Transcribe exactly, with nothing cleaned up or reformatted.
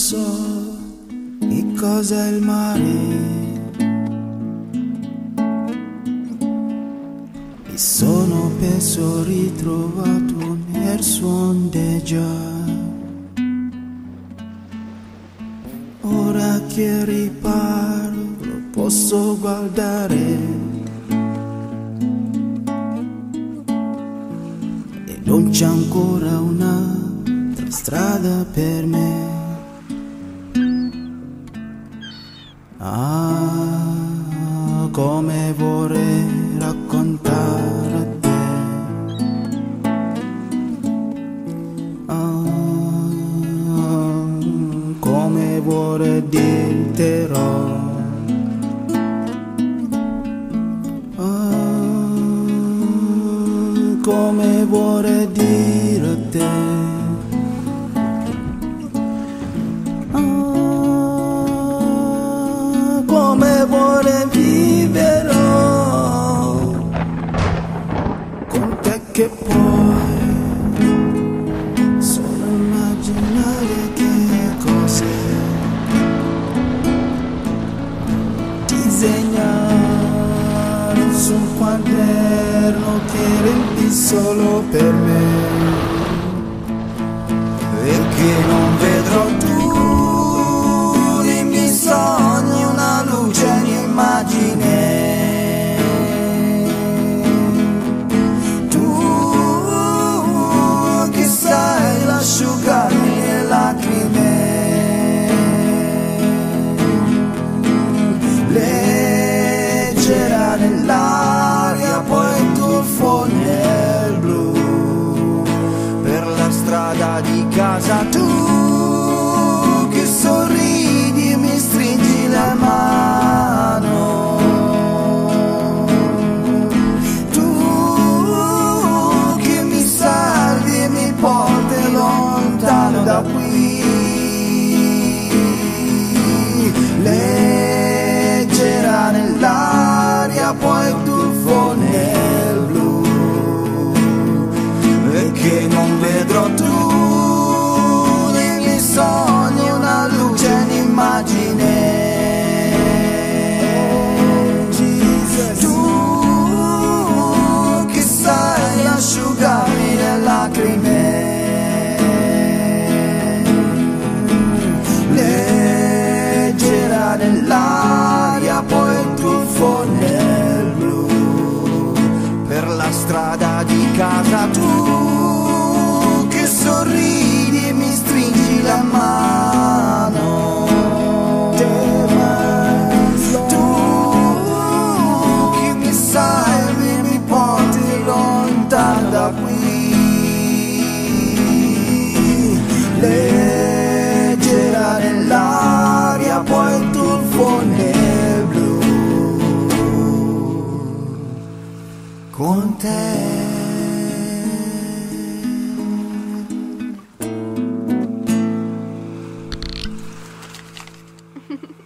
so che cos'è il mare. Mi sono perso, ritrovato nel suo ondeggiare. Ora che riparo lo posso guardare e non c'è ancora un'altra strada per me. Ah, come vorrei raccontare a te. Ah, come vorrei dirtelo. Ah, come vorrei dire a te. Come vorrei viverò con te, che poi solo immaginare che cos'è, disegnare su un quaderno che riempi solo per me, e che non vedrò tu nei miei sogni, una luce, un'immagine. Tu che sai asciugarmi le lacrime, leggera nell'aria, poi il tuffo nel blu per la strada di casa. Tu che sorridi e mi stringi la mano, tu che mi salvi e mi porti lontano da qui, leggera nell'aria, poi il tuffo nel blu, e che non vedrò tu nei miei sogni, una luce, un'immagine. Tu che sai asciugarmi le lacrime, leggera nell'aria, poi il tuffo nel blu per la strada di casa. Tu che sorridi e mi stringi la mano, tu che mi salvi e mi porti lontano da qui, leggera nell'aria, poi il tuffo nel blu con te. Ha ha ha.